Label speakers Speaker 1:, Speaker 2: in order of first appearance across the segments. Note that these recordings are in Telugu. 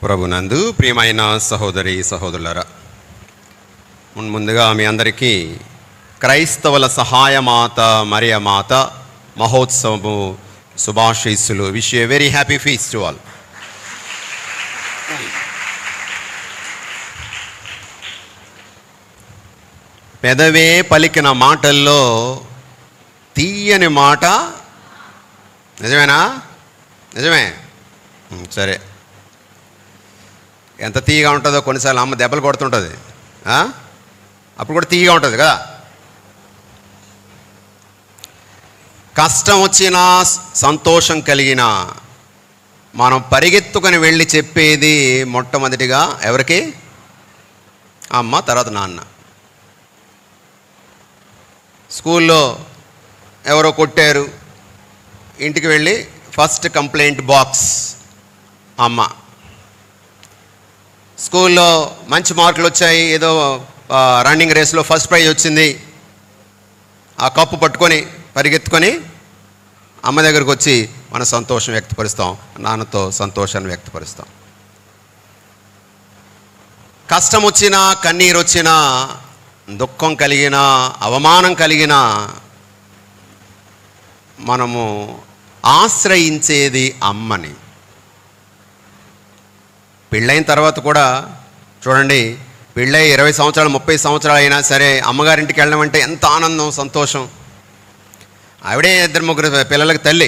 Speaker 1: ప్రభునందు ప్రియమైన సహోదరి సహోదరులారా, ముందుగా మీ అందరికీ క్రైస్తవుల సహాయమాత మరియ మాత మహోత్సవము శుభాశీస్సులు. Wish you very happy feast to all. పెదవే పలికిన మాటల్లో తీయని మాట నిజమేనా? నిజమే. సరే, ఎంత తీయగా ఉంటుందో కొన్నిసార్లు అమ్మ దెబ్బలు కొడుతుంటుంది, అప్పుడు కూడా తీయగా ఉంటుంది కదా. కష్టం వచ్చినా సంతోషం కలిగినా మనం పరిగెత్తుకొని వెళ్ళి చెప్పేది మొట్టమొదటిగా ఎవరికి? అమ్మ, తర్వాత నాన్న. స్కూల్లో ఎవరో కొట్టారు, ఇంటికి వెళ్ళి ఫస్ట్ కంప్లైంట్ బాక్స్ అమ్మ. స్కూల్లో మంచి మార్కులు వచ్చాయి, ఏదో రన్నింగ్ రేస్లో ఫస్ట్ ప్రైజ్ వచ్చింది, ఆ కప్పు పట్టుకొని పరిగెత్తుకొని అమ్మ దగ్గరకు వచ్చి మన సంతోషం వ్యక్తపరుస్తాం, నాన్నతో సంతోషాన్ని వ్యక్తపరుస్తాం. కష్టం వచ్చినా, కన్నీరు వచ్చినా, దుఃఖం కలిగినా, అవమానం కలిగినా మనము ఆశ్రయించేది అమ్మని. పెళ్ళైన తర్వాత కూడా చూడండి, పెళ్ళై 20 సంవత్సరాలు 30 సంవత్సరాలు అయినా సరే అమ్మగారింటికి వెళ్ళడం అంటే ఎంత ఆనందం, సంతోషం. ఆవిడే 2-3 పిల్లలకి తల్లి,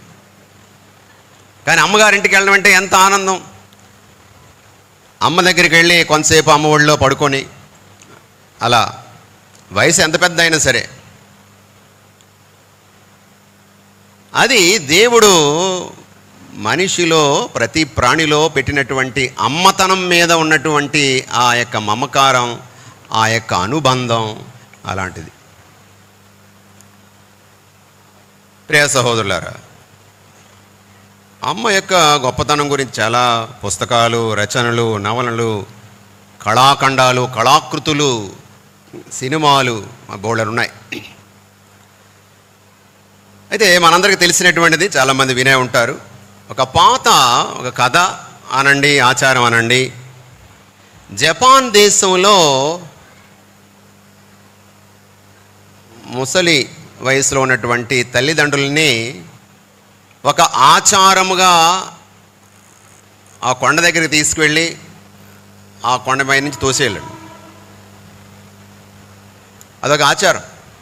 Speaker 1: కానీ అమ్మగారింటికి వెళ్ళడం అంటే ఎంత ఆనందం. అమ్మ దగ్గరికి వెళ్ళి కొంతసేపు అమ్మ ఒళ్ళో పడుకొని, అలా వయసు ఎంత పెద్ద అయినా సరే, అది దేవుడు మనిషిలో ప్రతి ప్రాణిలో పెట్టినటువంటి అమ్మతనం మీద ఉన్నటువంటి ఆ యొక్క మమకారం, ఆ యొక్క అనుబంధం అలాంటిది. ప్రియ సహోదరులారా, అమ్మ యొక్క గొప్పతనం గురించి చాలా పుస్తకాలు, రచనలు, నవలలు, కళాఖండాలు, కళాకృతులు, సినిమాలు బోల్డర్ ఉన్నాయి. అయితే మనందరికీ తెలిసినటువంటిది, చాలామంది వినే ఉంటారు. ఒక కథ అనండి, ఆచారం అనండి. జపాన్ దేశంలో ముసలి వయసులో ఉన్నటువంటి తల్లిదండ్రుల్ని ఒక ఆచారముగా ఆ కొండ దగ్గరికి తీసుకువెళ్ళి ఆ కొండపై నుంచి తోసేయాలండి. అదొక ఆచారం.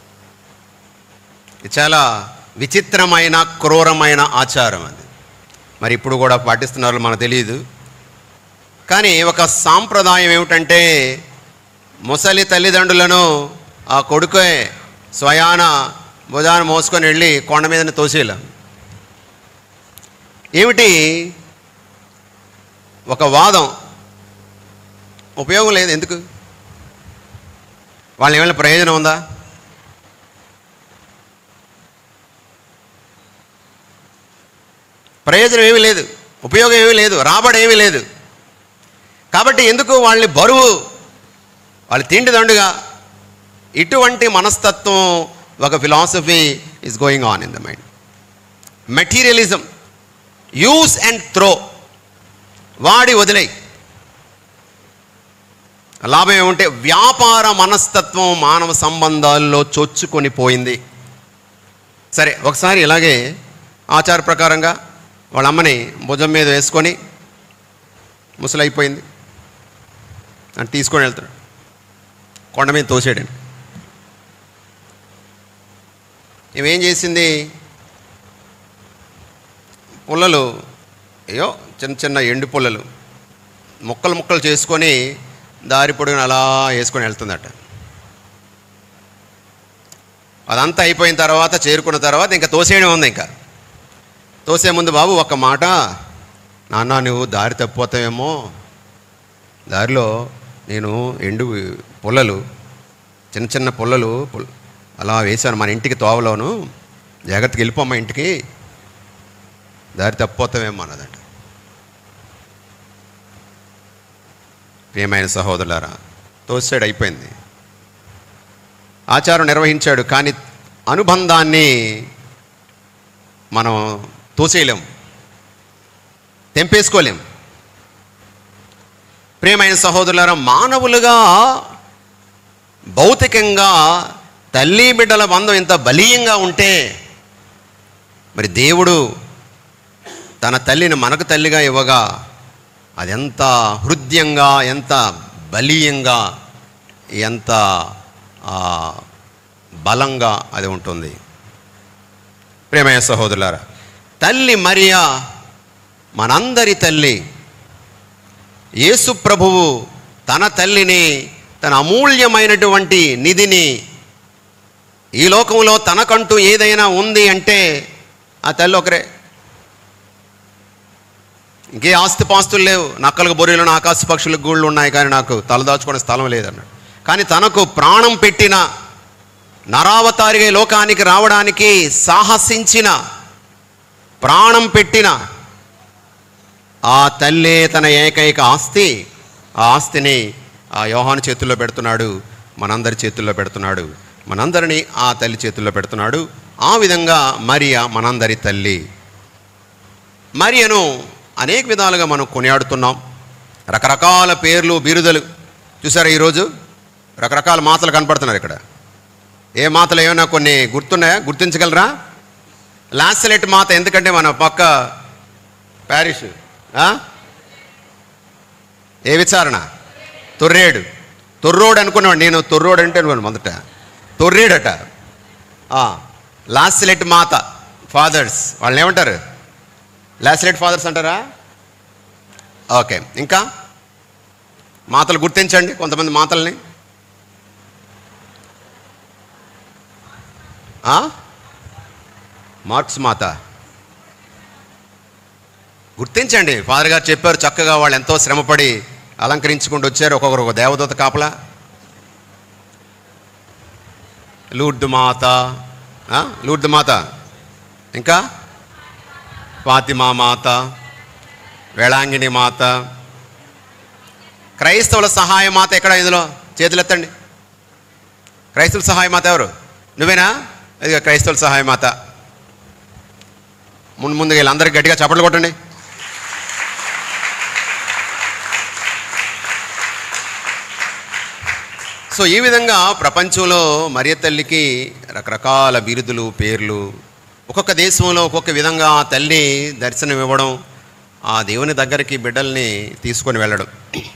Speaker 1: చాలా విచిత్రమైన, క్రూరమైన ఆచారం అది. మరి ఇప్పుడు కూడా పాటిస్తున్నారో మనకు తెలియదు. కానీ ఒక సాంప్రదాయం ఏమిటంటే, ముసలి తల్లిదండ్రులను ఆ కొడుకే స్వయాన భుజాన మోసుకొని వెళ్ళి కొండ మీదనే తోసేయాలి. ఏమిటి? ఒక వాదం, ఉపయోగం లేదు. ఎందుకు? వాళ్ళని ఏమైనా ప్రయోజనం ఉందా? ప్రయోజనం ఏమీ లేదు, ఉపయోగం ఏమీ లేదు, రాబడి ఏమీ లేదు. కాబట్టి ఎందుకు వాళ్ళని బరువు, వాళ్ళు తిండిదండుగా, ఇటువంటి మనస్తత్వం, ఒక philosophy is going on in the mind. Materialism, use and throw, వాడి వదిలేయి. లాభం ఏమంటే వ్యాపార మనస్తత్వం మానవ సంబంధాల్లో చొచ్చుకొని పోయింది. సరే, ఒకసారి ఇలాగే ఆచార ప్రకారంగా వాళ్ళ అమ్మని భుజం మీద వేసుకొని, ముసలైపోయింది అని తీసుకొని వెళ్తాడు, కొండ మీద తోసేయడండి. ఇవేం చేసింది? పుల్లలు, అయ్యో చిన్న చిన్న ఎండు పుల్లలు ముక్కలు ముక్కలు చేసుకొని దారి పొడుగున అలా వేసుకొని వెళ్తుందట. అదంతా అయిపోయిన తర్వాత, చేరుకున్న తర్వాత ఇంకా తోసేయడం ఉంది. ఇంకా తోసే ముందు, బాబు ఒక్క మాట, నాన్న నువ్వు దారి తప్పిపోతావేమో, దారిలో నేను ఎండు పుల్లలు, చిన్న చిన్న పుల్లలు అలా వేశాను మన ఇంటికి తోవలోను, జాగ్రత్తగా వెళ్ళిపోమ్మా ఇంటికి, దారి తప్పిపోతావేమో అన్నదంట. ప్రియమైన సహోదరులారా, తోసాడు, అయిపోయింది, ఆచారం నిర్వహించాడు. కానీ అనుబంధాన్ని మనం తోసేయలేం, తెంపేసుకోలేం. ప్రియమైన సహోదరులారా, మానవులుగా భౌతికంగా తల్లి బిడ్డల బంధం ఇంత బలీయంగా ఉంటే మరి దేవుడు తన తల్లిని మనకు తల్లిగా ఇవ్వగా అది ఎంత హృదయంగా, ఎంత బలీయంగా, ఎంత బలంగా అది ఉంటుంది. ప్రియమైన సహోదరులారా, తల్లి మరియా మనందరి తల్లి. యేసు ప్రభువు తన తల్లిని, తన అమూల్యమైనటువంటి నిధిని, ఈ లోకంలో తనకంటూ ఏదైనా ఉంది అంటే ఆ తల్లి ఒకరే. ఇంకే ఆస్తిపాస్తులు లేవు, నక్కలకు బొర్రెలను ఆకాశ పక్షులకు గూళ్ళు ఉన్నాయి, కానీ నాకు తలదాచుకునే స్థలం లేదన్నాడు. కానీ తనకు ప్రాణం పెట్టిన, నరావతారిగా లోకానికి రావడానికి సాహసించిన, ప్రాణం పెట్టిన ఆ తల్లే తన ఏకైక ఆస్తి. ఆ ఆస్తిని ఆ యోహాను చేతుల్లో పెడుతున్నాడు, మనందరి చేతుల్లో పెడుతున్నాడు, మనందరినీ ఆ తల్లి చేతుల్లో పెడుతున్నాడు. ఆ విధంగా మరియా మనందరి తల్లి. మరియను అనేక విధాలుగా మనం కొనియాడుతున్నాం. రకరకాల పేర్లు, బిరుదులు. చూసారా, ఈరోజు రకరకాల మాటలు కనపడుతున్నారు ఇక్కడ. ఏ మాటలు ఏమైనా కొన్ని గుర్తున్నాయా? గుర్తించగలరా? లాసలెట్ మాత, ఎందుకంటే మన పక్క ప్యారిష్. ఏ విచారణ? తొర్రేడు. తొర్రోడు అనుకున్నాడు నేను. తొర్రోడు అంటే అనుకున్నాను మొదట. తొర్రేడట. లాసలెట్ మాత ఫాదర్స్, వాళ్ళని ఏమంటారు? లాసలెట్ ఫాదర్స్ అంటారా? ఓకే, ఇంకా మాతలు గుర్తించండి కొంతమంది మాతల్ని. మార్క్స్ మాత గుర్తించండి. ఫాదర్ గారు చెప్పారు చక్కగా. వాళ్ళు ఎంతో శ్రమపడి అలంకరించుకుంటూ వచ్చారు, ఒక్కొక్కరు ఒక దేవదూత కాపలా. లూర్దు మాత, లూర్దు మాత, ఇంకా ఫాతిమా మాత, వేళాంగిణి మాత. క్రైస్తవుల సహాయ మాత ఎక్కడ? ఇందులో చేతులు ఎత్తండి. క్రైస్తవుల సహాయ మాత ఎవరు? నువ్వేనా? ఇది క్రైస్తవుల సహాయ మాత. ముందుగా వీళ్ళందరికీ గట్టిగా చప్పట్లు కొట్టండి. సో ఈ విధంగా ప్రపంచంలో మరియ తల్లికి రకరకాల బిరుదులు, పేర్లు. ఒక్కొక్క దేశంలో ఒక్కొక్క విధంగా తల్లి దర్శనం ఇవ్వడం, ఆ దేవుని దగ్గరికి బిడ్డల్ని తీసుకొని వెళ్ళడం.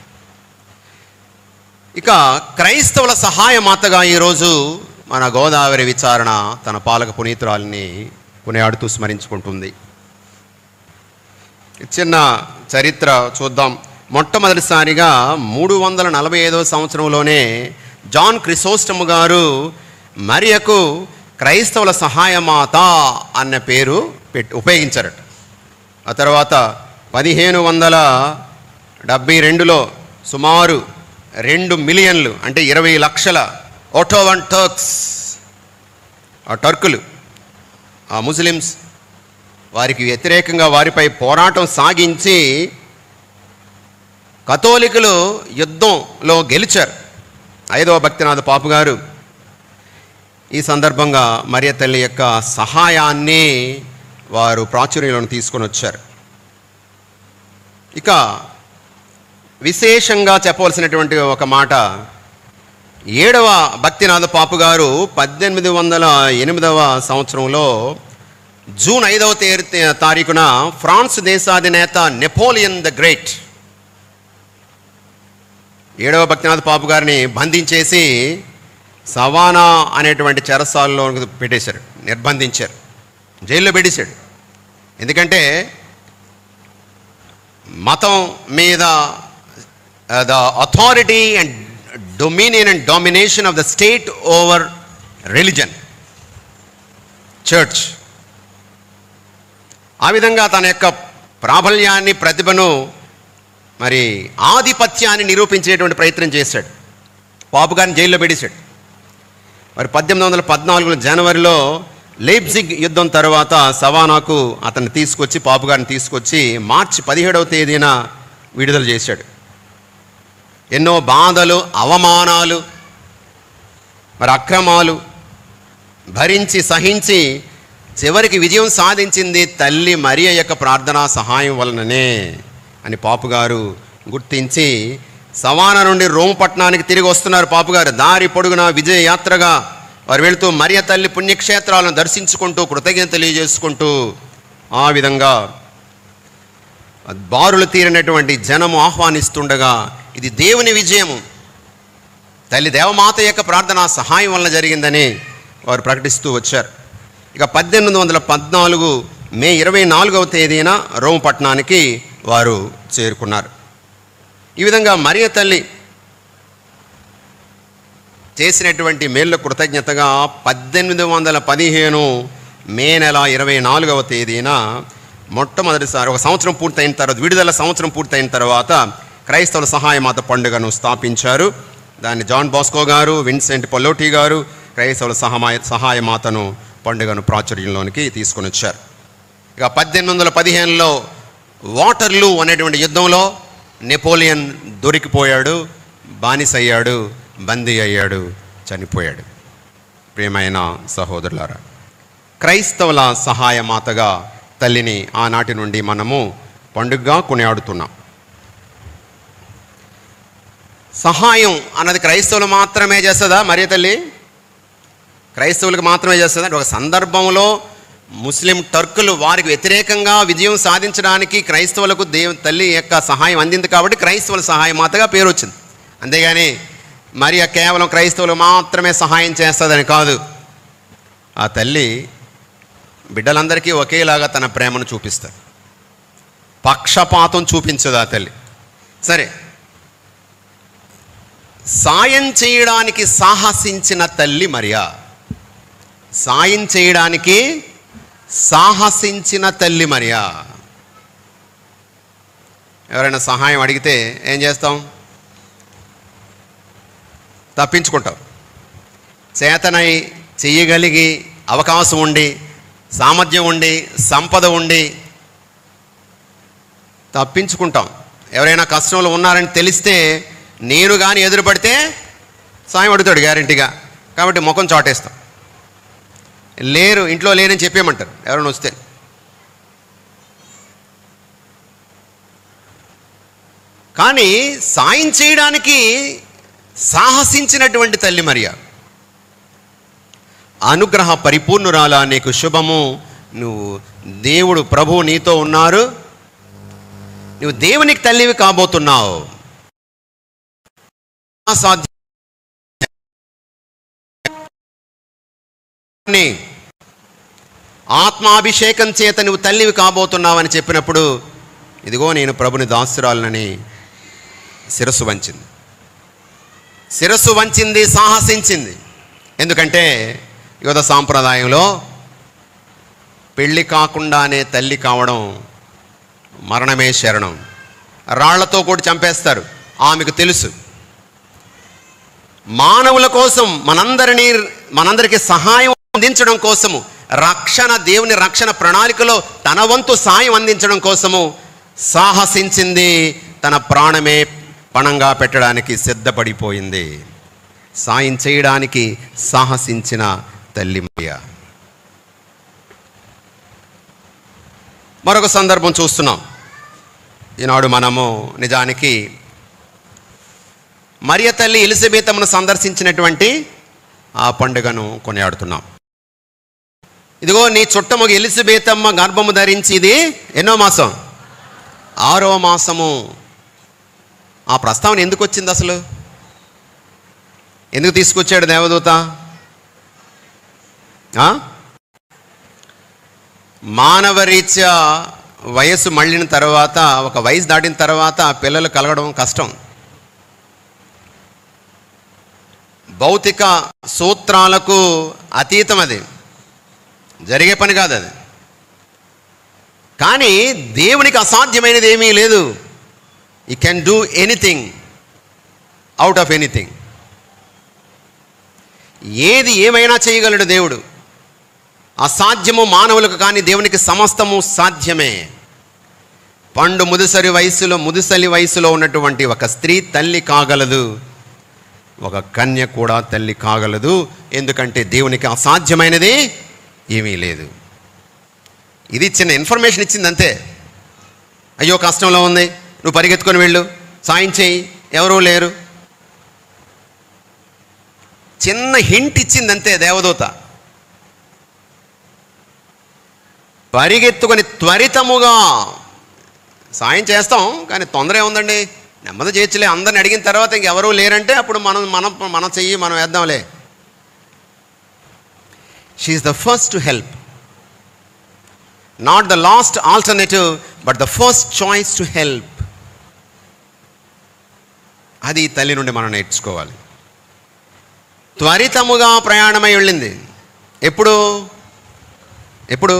Speaker 1: ఇక క్రైస్తవుల సహాయ మాతగా ఈరోజు మన గోదావరి విచారణ తన పాలక పునీతురాలిని కొనియాడుతూ స్మరించుకుంటుంది. చిన్న చరిత్ర చూద్దాం. మొట్టమొదటిసారిగా 345వ సంవత్సరంలోనే జాన్ క్రిసోస్టమ్ గారు మరియకు క్రైస్తవుల సహాయమాత అన్న పేరు ఉపయోగించారట. ఆ తర్వాత 1572లో సుమారు 2 మిలియన్లు అంటే 20 లక్షల ఓటోవన్ టర్క్స్, ఆ టర్కులు, ఆ ముస్లిమ్స్, వారికి వ్యతిరేకంగా వారిపై పోరాటం సాగించి కథోలికులు యుద్ధంలో గెలిచారు. 5వ భక్తినాథ పాపు గారు ఈ సందర్భంగా మరియ తల్లి యొక్క సహాయాన్ని వారు ప్రాచుర్యంలోకి తీసుకొని వచ్చారు. ఇక విశేషంగా చెప్పవలసినటువంటి ఒక మాట, 7వ భక్తినాథ పాపు గారు 1808వ సంవత్సరంలో జూన్ 5వ తారీఖున ఫ్రాన్స్ దేశాధినేత నెపోలియన్ ద గ్రేట్ 7వ భక్తినాథ పాపు గారిని బంధించేసి సవానా అనేటువంటి చెరసాలలో పెట్టేశారు, నిర్బంధించారు, జైల్లో పెట్టేశాడు. ఎందుకంటే మతం మీద the authority and dominion and domination of the state over religion, church. ఆ విధంగా తన యొక్క ప్రాబల్యాన్ని, ప్రతిభను, మరి ఆధిపత్యాన్ని నిరూపించేటువంటి ప్రయత్నం చేశాడు. పాపు గారిని జైల్లో పెట్టేశాడు. మరి 1814 జనవరిలో లెయిప్జిగ్ యుద్ధం తర్వాత సవానాకు అతన్ని తీసుకొచ్చి, పాపు గారిని తీసుకొచ్చి మార్చి 17వ తేదీన విడుదల చేశాడు. ఎన్నో బాధలు, అవమానాలు, మరి అక్రమాలు భరించి సహించి చివరికి విజయం సాధించింది తల్లి మరియ యొక్క ప్రార్థనా సహాయం వలననే అని పాపు గారు గుర్తించి సవానా నుండి రోమ్ పట్టణానికి తిరిగి వస్తున్నారు పాపుగారు. దారి పొడుగున విజయ యాత్రగా వారు వెళుతూ మరియ తల్లి పుణ్యక్షేత్రాలను దర్శించుకుంటూ కృతజ్ఞత తెలియజేసుకుంటూ ఆ విధంగా బారులు తీరినటువంటి జనము ఆహ్వానిస్తుండగా ఇది దేవుని విజయము, తల్లి దేవమాత యొక్క ప్రార్థన సహాయం వలన జరిగిందని వారు ప్రకటిస్తూ వచ్చారు. ఇక 1814 మే 24వ తేదీన రోమ్ పట్టణానికి వారు చేరుకున్నారు. ఈ విధంగా మరియ తల్లి చేసినటువంటి మేళ్ళ కృతజ్ఞతగా 1815 మే నెల 24వ తేదీన మొట్టమొదటిసారి ఒక సంవత్సరం పూర్తయిన తర్వాత, విడుదల సంవత్సరం పూర్తయిన తర్వాత క్రైస్తవుల సహాయమాత పండుగను స్థాపించారు. దాన్ని జాన్ బాస్కో గారు, విన్సెంట్ పల్లోటి గారు క్రైస్తవుల సహాయమాతను పండుగను ప్రాచుర్యంలోనికి తీసుకొని వచ్చారు. ఇక 1815లో వాటర్లూ అనేటువంటి యుద్ధంలో నెపోలియన్ దొరికిపోయాడు, బానిసయ్యాడు, బందీ అయ్యాడు, చనిపోయాడు. ప్రియమైన సహోదరులారా, క్రైస్తవుల సహాయమాతగా తల్లిని ఆనాటి నుండి మనము పండుగగా కొనియాడుతున్నాం. సహాయం అన్నది క్రైస్తవులు మాత్రమే చేస్తుందా? మరియ తల్లి క్రైస్తవులకు మాత్రమే చేస్తుందా? ఒక సందర్భంలో ముస్లిం టర్కులు వారికి వ్యతిరేకంగా విజయం సాధించడానికి క్రైస్తవులకు తల్లి యొక్క సహాయం అందింది కాబట్టి క్రైస్తవుల సహాయమాతగా పేరు వచ్చింది. అంతేగాని మరియ కేవలం క్రైస్తవులు మాత్రమే సహాయం చేస్తుందని కాదు. ఆ తల్లి బిడ్డలందరికీ ఒకేలాగా తన ప్రేమను చూపిస్తారు, పక్షపాతం చూపించదు ఆ తల్లి. సరే, సాయం చేయడానికి సాహసించిన తల్లి మరియా, సాయం చేయడానికి సాహసించిన తల్లి మరియా. ఎవరైనా సహాయం అడిగితే ఏం చేస్తాం? తప్పించుకుంటాం. చేతనై చెయ్యగలిగి అవకాశం ఉండి, సామర్థ్యం ఉండి, సంపద ఉండి తప్పించుకుంటాం. ఎవరైనా కష్టంలో ఉన్నారని తెలిస్తే నేను కానీ ఎదురుపడితే సాయం అడుగుతాడు గ్యారంటీగా, కాబట్టి ముఖం చాటేస్తాం. లేరు, ఇంట్లో లేనని చెప్పేయమంటారు ఎవరైనా వస్తే. కానీ సాయం చేయడానికి సాహసించినటువంటి తల్లి మరియా. అనుగ్రహ పరిపూర్ణురాలా, నీకు శుభము, నువ్వు దేవుడు ప్రభువు నీతో ఉన్నారు, నువ్వు దేవునికి తల్లివి కాబోతున్నావు. ఆత్మాభిషేకం చేత నువ్వు తల్లివి కాబోతున్నావు అని చెప్పినప్పుడు, ఇదిగో నేను ప్రభుని దాసురాలనని శిరస్సు వంచింది. శిరస్సు వంచింది, సాహసించింది. ఎందుకంటే యోధ సాంప్రదాయంలో పెళ్ళి కాకుండానే తల్లి కావడం మరణమే శరణం. రాళ్లతో కూడా చంపేస్తారు, ఆమెకు తెలుసు. మానవుల కోసం మనందరికీ సహాయం అందించడం కోసము, రక్షణ, దేవుని రక్షణ ప్రణాళికలో తన వంతు సాయం అందించడం కోసము సాహసించింది. తన ప్రాణమే పణంగా పెట్టడానికి సిద్ధపడిపోయింది. సాయం చేయడానికి సాహసించిన తల్లి మరియా. మరొక సందర్భం చూస్తున్నాం. ఈనాడు మనము నిజానికి మరియ తల్లి ఎలిజబెతమ్మను సందర్శించినటువంటి ఆ పండుగను కొనియాడుతున్నాం. ఇదిగో నీ చుట్టము ఎలిజబెతమ్మ గర్భము ధరించి, ఇది ఎన్నో మాసం? 6వ మాసము. ఆ ప్రస్తావన ఎందుకు వచ్చింది అసలు? ఎందుకు తీసుకొచ్చాడు దేవదూత? మానవరీత్యా వయస్సు మళ్ళిన తర్వాత, ఒక వయసు దాటిన తర్వాత పిల్లలు కలగడం కష్టం. భౌతిక సూత్రాలకు అతీతం, అది జరిగే పని కాదు అది. కానీ దేవునికి అసాధ్యమైనది ఏమీ లేదు. He can do anything out of anything. ఏది ఏమైనా చేయగలడు దేవుడు. అసాధ్యము మానవులకు, కానీ దేవునికి సమస్తము సాధ్యమే. పండు ముదుసలి వయసులో ఉన్నటువంటి ఒక స్త్రీ తల్లి కాగలదు, ఒక కన్య కూడా తల్లి కాగలదు. ఎందుకంటే దేవునికి అసాధ్యమైనది ఏమీ లేదు. ఇది చిన్న ఇన్ఫర్మేషన్ ఇచ్చింది అంతే. అయ్యో కష్టంలో ఉంది, నువ్వు పరిగెత్తుకొని వెళ్ళు, సాయం చేయి ఎవరూ లేరు. చిన్న హింట్ ఇచ్చిందంతే దేవదూత. పరిగెత్తుకొని త్వరితముగా సాయం చేస్తాం, కానీ తొందర ఏముందండి, నెమ్మది చేయొచ్చులే. అందరిని అడిగిన తర్వాత ఇంకెవరూ లేరంటే అప్పుడు మన చెయ్యి మనం వేద్దాంలే. She is the first to help, not the last alternative, but the first choice to help. అది తల్లి నుండి మనం నేర్చుకోవాలి. త్వరితముగా ప్రయాణమై వెళ్ళింది. ఎప్పుడు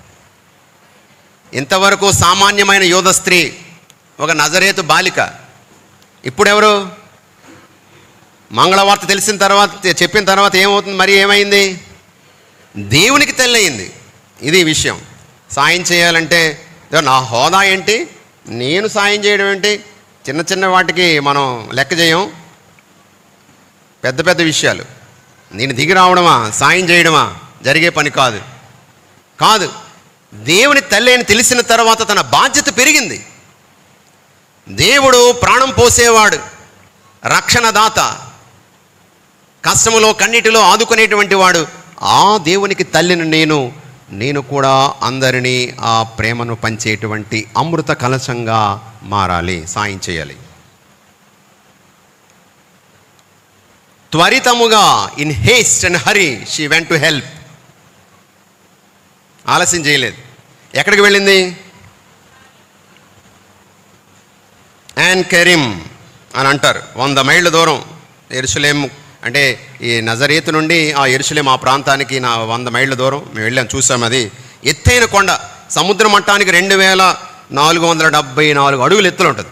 Speaker 1: ఇంతవరకు సామాన్యమైన యోధ స్త్రీ, ఒక నజరేతు బాలిక. ఇప్పుడెవరు? మంగళవార్త తెలిసిన తర్వాత, చెప్పిన తర్వాత ఏమవుతుంది మరి? ఏమైంది? దేవునికి తల్లి అయింది. ఇది విషయం. సాయం చేయాలంటే నా హోదా ఏంటి, నేను సాయం చేయడం ఏంటి? చిన్న చిన్న వాటికి మనం లెక్క చేయం. పెద్ద పెద్ద విషయాలు నేను దిగి రావడమా, సాయం చేయడమా జరిగే పని కాదు. దేవుని తల్లి అని తెలిసిన తర్వాత తన బాధ్యత పెరిగింది. దేవుడు ప్రాణం పోసేవాడు, రక్షణదాత, కష్టములో కన్నిటిలో ఆదుకునేటువంటి వాడు. ఆ దేవునికి తల్లిని నేను కూడా అందరినీ ఆ ప్రేమను పంచేటువంటి అమృత కలశంగా మారాలి, సాయం చేయాలి. త్వరితముగా, in haste and hurry, she went to help. ఆలస్యం చేయలేదు. ఎక్కడికి వెళ్ళింది? యాన్ కెరిమ్ అని అంటారు. 100 మైళ్ళ దూరం. యెరూషలేం అంటే ఈ నజరేతు నుండి ఆ యెరూషలేం ఆ ప్రాంతానికి 100 మైళ్ళ దూరం మేము వెళ్ళాం, చూసాం. అది ఎత్తైన కొండ, సముద్ర మట్టానికి 2474 అడుగులు ఎత్తులు ఉంటుంది.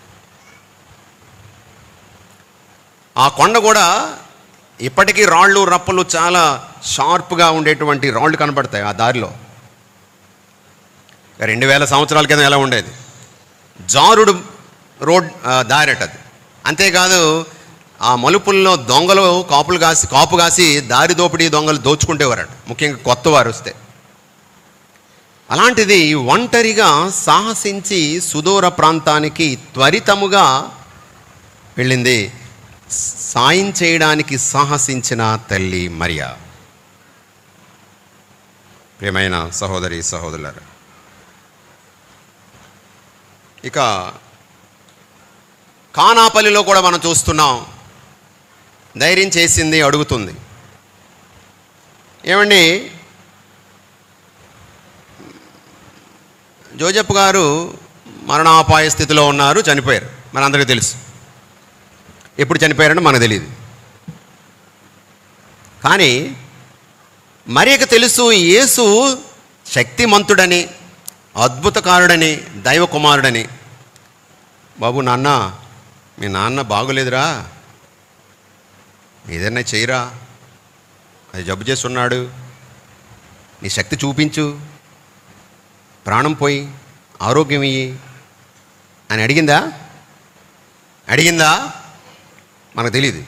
Speaker 1: ఆ కొండ కూడా ఇప్పటికీ రాళ్ళు రప్పలు చాలా షార్ప్గా ఉండేటువంటి రాళ్ళు కనబడతాయి ఆ దారిలో. 2000 సంవత్సరాల కింద ఎలా ఉండేది? జారుడు రోడ్ దారటది. అంతేకాదు ఆ మలుపుల్లో దొంగలు కాపు కాసి దారి దోపిడీ దొంగలు దోచుకుంటేవారట, ముఖ్యంగా కొత్త వారు వస్తే. అలాంటిది ఒంటరిగా సాహసించి సుదూర ప్రాంతానికి త్వరితముగా వెళ్ళింది. సాయం చేయడానికి సాహసించిన తల్లి మరియా. ప్రియమైన సహోదరి సహోదరులారా, ఇక కానాపల్లిలో కూడా మనం చూస్తున్నాం. ధైర్యం చేసింది, అడుగుతుంది. ఏమండి, జోజప్ప గారు మరణాపాయ స్థితిలో ఉన్నారు, చనిపోయారు. మనందరికీ తెలుసు. ఎప్పుడు చనిపోయారంటే మనకు తెలియదు. కానీ మరియకు తెలుసు యేసు శక్తిమంతుడని, అద్భుతకారుడని, దైవ కుమారుడని. బాబు, మీ నాన్న బాగులేదురా, ఏదైనా చేయరా, అది జబ్బు చేస్తున్నాడు, నీ శక్తి చూపించు, ప్రాణం పోయి ఆరోగ్యం ఇయ్యి అని అడిగిందా? మనకు తెలియదు.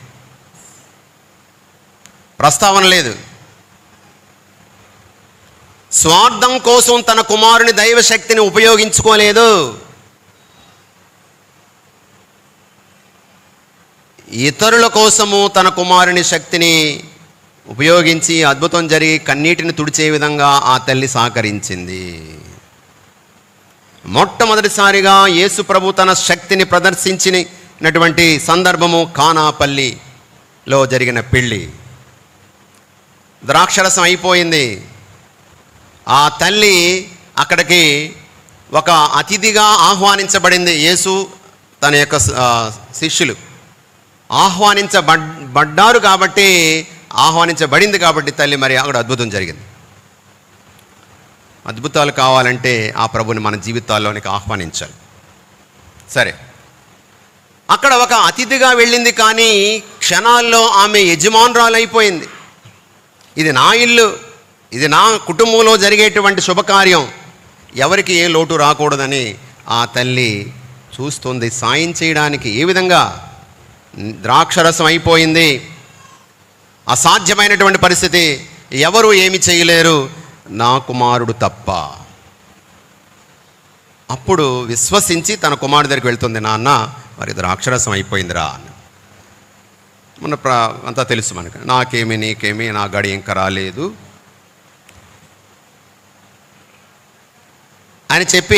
Speaker 1: ప్రస్తావన లేదు. స్వార్థం కోసం తన కుమారుని దైవ శక్తిని ఉపయోగించుకోలేదు. ఇతరుల కోసము తన కుమారుని శక్తిని ఉపయోగించి అద్భుతం జరిగి కన్నీటిని తుడిచే విధంగా ఆ తల్లి సహకరించింది. మొట్టమొదటిసారిగా యేసు ప్రభు తన శక్తిని ప్రదర్శించినటువంటి సందర్భము కానాపల్లిలో జరిగిన పెళ్ళి. ద్రాక్షరసం అయిపోయింది. ఆ తల్లి అక్కడికి ఒక అతిథిగా ఆహ్వానించబడింది. యేసు తన యొక్క శిష్యులు ఆహ్వానించబడింది కాబట్టి తల్లి మరి అక్కడ అద్భుతం జరిగింది. అద్భుతాలు కావాలంటే ఆ ప్రభుని మన జీవితాల్లోనికి ఆహ్వానించాలి. సరే, అక్కడ ఒక అతిథిగా వెళ్ళింది, కానీ క్షణాల్లో ఆమె యజమానురాలు అయిపోయింది. ఇది నా ఇల్లు, ఇది నా కుటుంబంలో జరిగేటువంటి శుభకార్యం, ఎవరికి ఏ లోటు రాకూడదని ఆ తల్లి చూస్తుంది. సాయం చేయడానికి ఏ విధంగా? ద్రాక్షరసం అయిపోయింది, అసాధ్యమైనటువంటి పరిస్థితి, ఎవరు ఏమి చేయలేరు, నా కుమారుడు తప్ప. అప్పుడు విశ్వసించి తన కుమారుడి దగ్గరికి వెళ్తుంది. నాన్న, మరి ద్రాక్షరసం అయిపోయిందిరా అని. అంతా తెలుసు మనకు. నాకేమి నీకేమి, నా గడి ఇంకా రాలేదు అని చెప్పి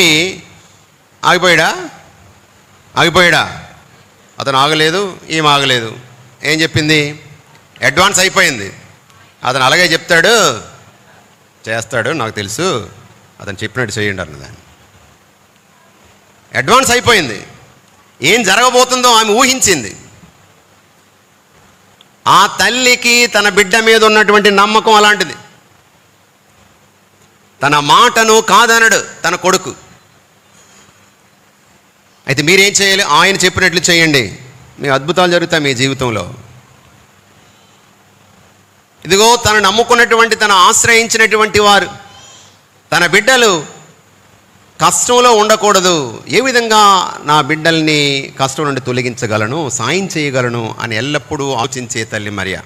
Speaker 1: ఆగిపోయాడా? అతను ఆగలేదు, ఈమె ఆగలేదు. ఏం చెప్పింది? అడ్వాన్స్ అయిపోయింది. అతను అలాగే చెప్తాడు, చేస్తాడు, నాకు తెలుసు, అతను చెప్పినట్టు చేయండి అన్నదాన్ని. అడ్వాన్స్ అయిపోయింది. ఏం జరగబోతుందో ఆమె ఊహించింది. ఆ తల్లికి తన బిడ్డ మీద ఉన్నటువంటి నమ్మకం అలాంటిది. తన మాటను కాదనడు తన కొడుకు. అయితే మీరేం చేయాలి? ఆయన చెప్పినట్లు చేయండి, మీ అద్భుతాలు జరుగుతాయి మీ జీవితంలో. ఇదిగో తను నమ్ముకున్నటువంటి, తను ఆశ్రయించినటువంటి వారు, తన బిడ్డలు కష్టంలో ఉండకూడదు. ఏ విధంగా నా బిడ్డల్ని కష్టం నుండి తొలగించగలను, సాయం చేయగలను అని ఎల్లప్పుడూ ఆలోచించే తల్లి మరియా.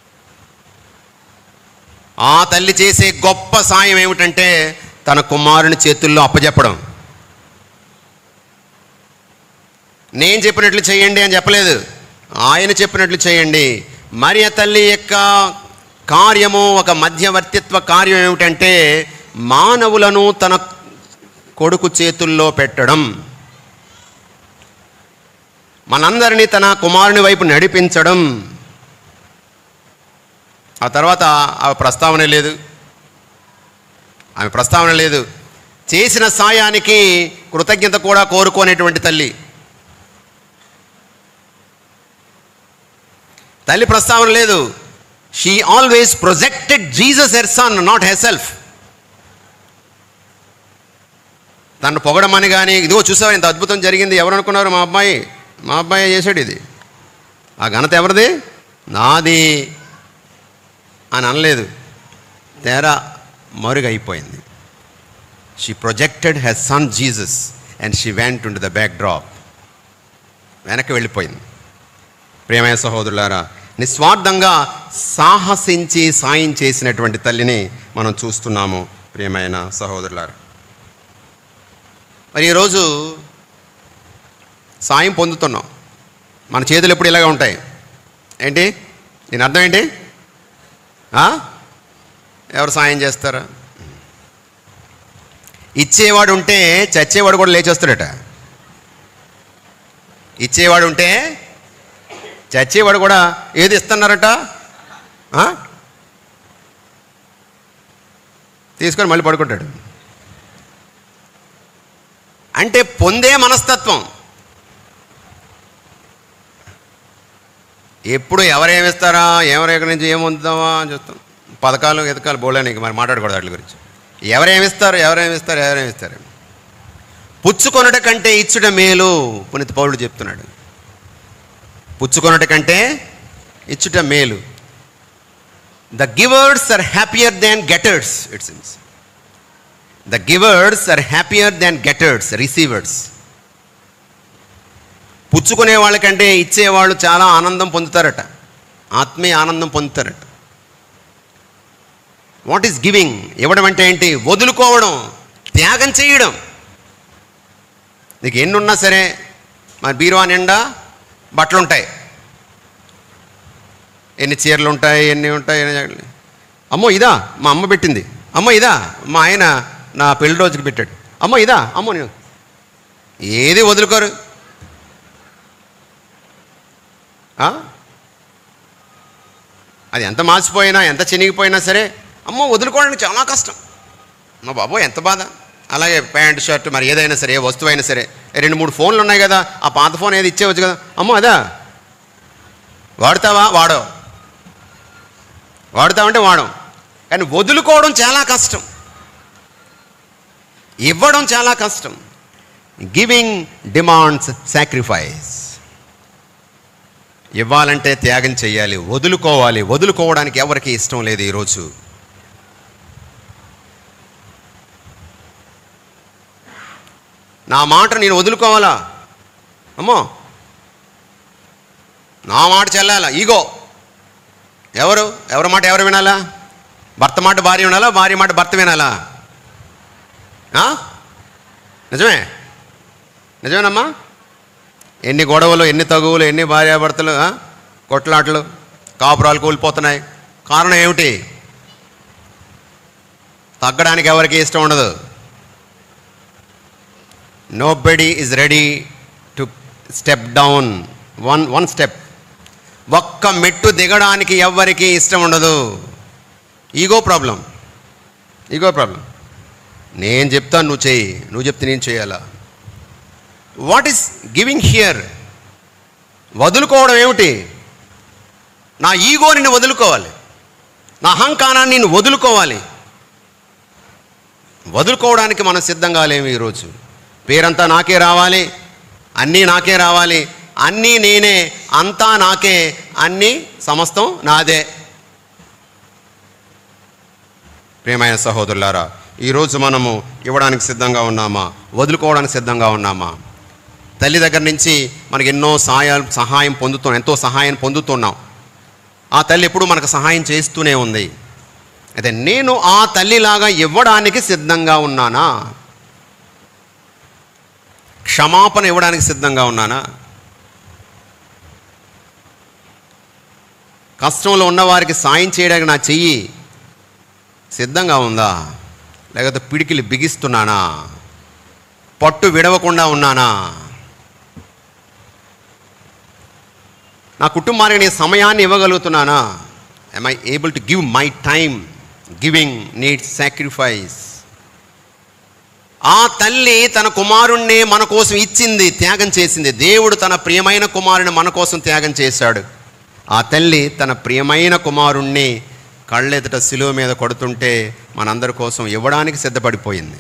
Speaker 1: ఆ తల్లి చేసే గొప్ప సాయం ఏమిటంటే తన కుమారుని చేతుల్లో అప్పచెప్పడం. నేను చెప్పినట్లు చేయండి అని చెప్పలేదు, ఆయన చెప్పినట్లు చేయండి. మరియ తల్లి యొక్క కార్యము, ఒక మధ్యవర్తిత్వ కార్యం ఏమిటంటే మానవులను తన కొడుకు చేతుల్లో పెట్టడం, మనందరినీ తన కుమారుని వైపు నడిపించడం. ఆ తర్వాత ఆమె ప్రస్తావన లేదు. చేసిన సాయానికి కృతజ్ఞత కూడా కోరుకోనేటువంటి తల్లి ప్రస్తావన లేదు. She always projected Jesus her son, not herself. తను పొగడమని కానీ, ఇదిగో చూసావు ఇంత అద్భుతం జరిగింది, ఎవరు అనుకున్నారు? మా అబ్బాయి చేశాడు, ఇది ఆ ఘనత ఎవరిది? నాది అని అనలేదు. తేరా మరుగైపోయింది. She projected her son Jesus and she went to the backdrop. వెనక్కి వెళ్ళిపోయింది. ప్రియమైన సహోదరులారా, నిస్వార్థంగా సాహసించి సాయం చేసినటువంటి తల్లిని మనం చూస్తున్నాము. ప్రియమైన సహోదరులారా, మరి ఈరోజు సాయం పొందుతున్నాం. మన చేతులు ఎప్పుడు ఇలాగే ఉంటాయి ఏంటి? దీని అర్థం ఏంటి? ఎవరు సాయం చేస్తారా? ఇచ్చేవాడు ఉంటే చచ్చేవాడు కూడా లేచి వస్తాడట. ఇచ్చేవాడు ఉంటే చచ్చేవాడు కూడా ఏది ఇస్తున్నారట, తీసుకొని మళ్ళీ పడుకుంటాడు. అంటే పొందే మనస్తత్వం. ఎప్పుడు ఎవరేమిస్తారా, ఎవరెక్కడి నుంచి ఏమొందుతామా అని చూస్తాం. పథకాలు ఎదకాలు బోళ్ళనికి మరి మాట్లాడకూడదు వాటి గురించి. ఎవరేమిస్తారు. పుచ్చుకొనుట కంటే ఇచ్చుట మేలు. పునీత పౌలుడు చెప్తున్నాడు, పుచ్చుకొనుట కంటే ఇచ్చుట మేలు. The givers are happier than getters. It seems the givers are happier than getters, receivers. పుచ్చుకునే వాళ్ళకంటే ఇచ్చేవాళ్ళు చాలా ఆనందం పొందుతారట, ఆత్మీయ ఆనందం పొందుతారట. What is giving? ఇవ్వడం అంటే ఏంటి? వదులుకోవడం, త్యాగం చేయడం. నీకు ఎన్ని ఉన్నా సరే, మన బీరువా నిండా బట్టలు ఉంటాయి, ఎన్ని చీరలు ఉంటాయి, ఎన్ని ఉంటాయి. అమ్మో ఇదా మా అమ్మ పెట్టింది, అమ్మో ఇదా మా ఆయన నా పెళ్లి రోజుకి పెట్టాడు, అమ్మో ఇదా, అమ్మో నేను ఏది వదులుకోరు. అది ఎంత మార్చిపోయినా, ఎంత చినిగిపోయినా సరే, అమ్మో వదులుకోవడానికి చాలా కష్టం. మా బాబో ఎంత బాధ. అలాగే ప్యాంటు షర్ట్, మరి ఏదైనా సరే, ఏ వస్తువు అయినా సరే, 2-3 ఫోన్లు ఉన్నాయి కదా, ఆ పాత ఫోన్ ఏది ఇచ్చేవచ్చు కదా, అమ్మో అదా వాడతావా, వాడతావంటే వాడం. కానీ వదులుకోవడం చాలా కష్టం, ఇవ్వడం చాలా కష్టం. Giving demands sacrifice. ఇవ్వాలంటే త్యాగం చేయాలి, వదులుకోవాలి. వదులుకోవడానికి ఎవరికి ఇష్టం లేదు ఈరోజు. నా మాట నేను వదులుకోవాలా, అమ్మో నా మాట చెల్లాలా, ఈగో. ఎవరి మాట ఎవరు వినాలా? భర్త మాట భార్య వినాలా, భార్య మాట భర్త వినాలా? నిజమేనమ్మా. ఎన్ని గొడవలు, ఎన్ని తగువులు, ఎన్ని భార్యాభర్తలు కొట్లాటలు, కాపురాలు కూలిపోతున్నాయి. కారణం ఏమిటి? తగ్గడానికి ఎవరికి ఇష్టం ఉండదు. Nobody is ready to step down one step. ఒక్క మెట్టు దిగడానికి ఎవరికి ఇష్టం ఉండదు. Ego problem. నేను చెప్తాను నువ్వు చెయ్యి, నువ్వు చెప్తే నేను చేయాలా? What is giving here? వదులుకోవడం ఏమిటి? నా ఈగోని నేను వదులుకోవాలి, నా అహంకారాన్ని నేను వదులుకోవాలి. వదులుకోవడానికి మనం సిద్ధంగా లేము. ఈరోజు పేరంతా నాకే రావాలి, అన్నీ నాకే రావాలి, అన్నీ నేనే, అంతా నాకే, అన్నీ సమస్తం నాదే. ప్రియమైన సహోదరులారా, ఈరోజు మనము ఇవ్వడానికి సిద్ధంగా ఉన్నామా? వదులుకోవడానికి సిద్ధంగా ఉన్నామా? తల్లి దగ్గర నుంచి మనకి ఎన్నో సహాయం పొందుతున్నాం, ఎంతో సహాయం పొందుతున్నాం. ఆ తల్లి ఎప్పుడు మనకు సహాయం చేస్తూనే ఉంది. అయితే నేను ఆ తల్లిలాగా ఇవ్వడానికి సిద్ధంగా ఉన్నానా? క్షమాపణ ఇవ్వడానికి సిద్ధంగా ఉన్నానా? కష్టంలో ఉన్నవారికి సాయం చేయడానికి నా చెయ్యి సిద్ధంగా ఉందా? లేకపోతే పిడికిలు బిగిస్తున్నానా? పట్టు విడవకుండా ఉన్నానా? నా కుటుంబానికి నేను సమయాన్ని ఇవ్వగలుగుతున్నానా? am I able to give my time? Giving needs sacrifice. ఆ తల్లి తన కుమారుణ్ణి మన కోసం ఇచ్చింది, త్యాగం చేసింది. దేవుడు తన ప్రియమైన కుమారుని మన కోసం త్యాగం చేశాడు. ఆ తల్లి తన ప్రియమైన కుమారుణ్ణి కళ్ళెదుట శిలువ మీద కొడుతుంటే మనందరి కోసం ఇవ్వడానికి సిద్ధపడిపోయింది.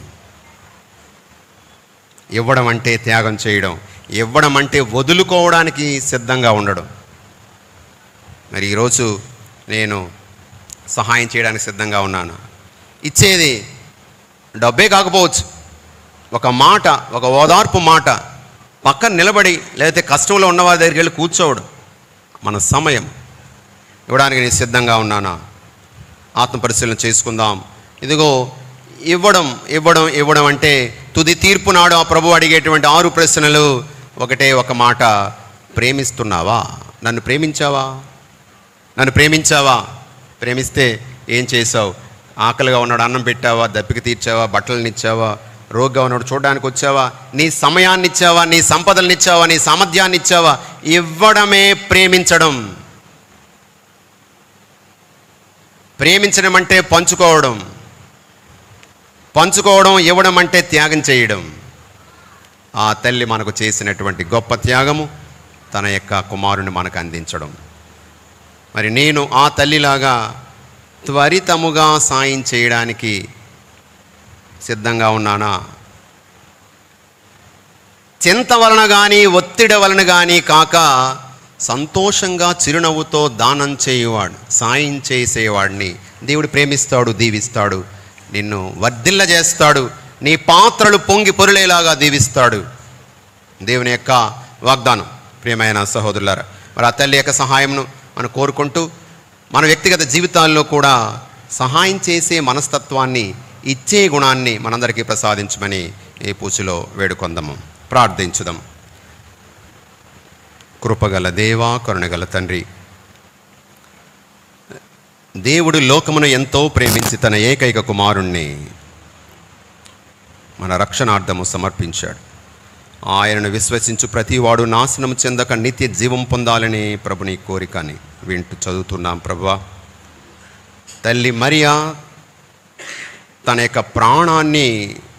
Speaker 1: ఇవ్వడం అంటే త్యాగం చేయడం, ఇవ్వడం అంటే వదులుకోవడానికి సిద్ధంగా ఉండడం. మరి ఈరోజు నేను సహాయం చేయడానికి సిద్ధంగా ఉన్నాను. ఇచ్చేది డబ్బే కాకపోవచ్చు, ఒక మాట, ఒక ఓదార్పు మాట, పక్కన నిలబడి లేకపోతే కష్టంలో ఉన్నవారి దగ్గరికి వెళ్ళి కూర్చోవడం, మన సమయం ఇవ్వడానికి నేను సిద్ధంగా ఉన్నానా? ఆత్మపరిశీలన చేసుకుందాం. ఇదిగో ఇవ్వడం అంటే తుది తీర్పు నాడు ఆ ప్రభు అడిగేటువంటి 6 ప్రశ్నలు. ఒకటే ఒక మాట, ప్రేమిస్తున్నావా? నన్ను ప్రేమించావా? ప్రేమిస్తే ఏం చేసావు? ఆకలిగా ఉన్నాడు అన్నం పెట్టావా? దప్పిక తీర్చావా? బట్టలను ఇచ్చావా? రోగ్గా ఉన్నాడు చూడడానికి వచ్చావా? నీ సమయాన్ని ఇచ్చావా? నీ సంపదలను ఇచ్చావా? నీ సామర్థ్యాన్ని ఇచ్చావా? ఇవ్వడమే ప్రేమించడం. ప్రేమించడం అంటే పంచుకోవడం, ఇవ్వడం అంటే త్యాగం చేయడం. ఆ తల్లి మనకు చేసినటువంటి గొప్ప త్యాగము తన యొక్క కుమారుని మనకు అందించడం. మరి నేను ఆ తల్లిలాగా త్వరితముగా సాయం చేయడానికి సిద్ధంగా ఉన్నానా? చింత వలన కానీ ఒత్తిడి వలన కానీ కాక సంతోషంగా చిరునవ్వుతో దానం చేయువాడు, సాయం చేసేవాడిని దేవుడు ప్రేమిస్తాడు, దీవిస్తాడు, నిన్ను వర్ధిల్లజేస్తాడు, నీ పాత్రలు పొంగి పొరులేలాగా దీవిస్తాడు. దేవుని యొక్క వాగ్దానం. ప్రియమైన సహోదరులారా, మరి ఆ తల్లి యొక్క సహాయంను మనం కోరుకుంటూ మన వ్యక్తిగత జీవితాల్లో కూడా సహాయం చేసే మనస్తత్వాన్ని, ఇచ్చే గుణాన్ని మనందరికీ ప్రసాదించమని ఈ పూజలో వేడుకొందాము. ప్రార్థించుదాం. కృపగల దేవా, కరుణగల తండ్రి, దేవుడు లోకమును ఎంతో ప్రేమించి తన ఏకైక కుమారుణ్ణి మన రక్షణార్థము సమర్పించాడు. ఆయనను విశ్వసించు ప్రతివాడు నాశనం చెందక నిత్య జీవం పొందాలని ప్రభుని కోరికని వింటూ చదువుతున్నాం. ప్రభువా, తల్లి మరియా తన యొక్క ప్రాణాన్ని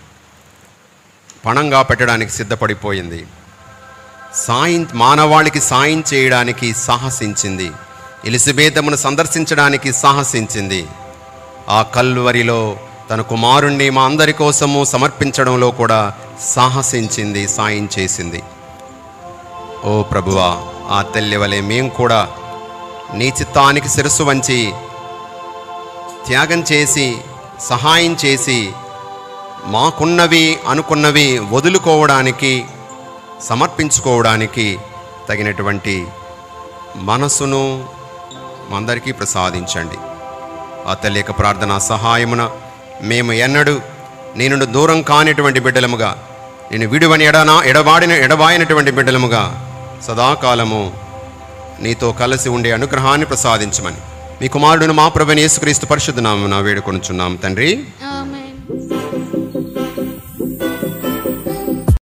Speaker 1: పణంగా పెట్టడానికి సిద్ధపడిపోయింది. మానవాళికి సాయం చేయడానికి సాహసించింది. ఎలిజబెతమును సందర్శించడానికి సాహసించింది. ఆ కల్వరిలో తన కుమారుణ్ణి మా అందరి కోసము సమర్పించడంలో కూడా సాహసించింది, సాయం చేసింది. ఓ ప్రభువా, ఆ తల్లి వలె మేము కూడా నీ చిత్తానికి శిరస్సు వంచి త్యాగం చేసి, సహాయం చేసి, మాకున్నవి అనుకున్నవి వదులుకోవడానికి, సమర్పించుకోవడానికి తగినటువంటి మనసును అందరికీ ప్రసాదించండి. ఆ తల్లి యొక్క ప్రార్థన సహాయమున మేము ఎన్నడూ నీ నుండి దూరం కానిటువంటి బిడ్డలముగా, నేను విడువని ఎడబాయినటువంటి బిడ్డలముగా సదాకాలము నీతో కలిసి ఉండే అనుగ్రహాన్ని ప్రసాదించమని మీ కుమారుడును మా ప్రభువైన యేసుక్రీస్తు పరిశుద్ధ నామమున వేడుకొనుచున్నాం తండ్రి.